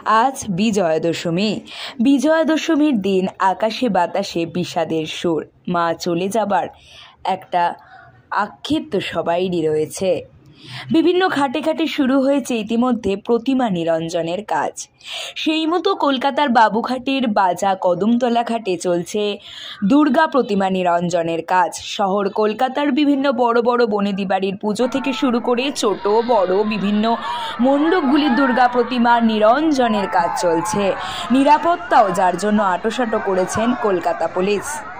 আজ বিজয়া দশমী। বিজয়া দশমীর দিন আকাশে বাতাসে বিষাদের সুর। মা চলে যাবার একটা আক্ষেপ তো সবাইরই রয়েছে। বিভিন্ন ঘাটে ঘাটে শুরু হয়েছে ইতিমধ্যে প্রতিমা নিরঞ্জনের কাজ। সেই মতো কলকাতার বাবুঘাটের বাজা কদমতলা ঘাটে চলছে দুর্গা প্রতিমা নিরঞ্জনের কাজ। শহর কলকাতার বিভিন্ন বড় বড় বনেদি বাড়ির পুজো থেকে শুরু করে ছোট বড় বিভিন্ন মণ্ডপগুলির দুর্গা প্রতিমা নিরঞ্জনের কাজ চলছে। নিরাপত্তাও যার জন্য আঁটোসাঁটো করেছেন কলকাতা পুলিশ।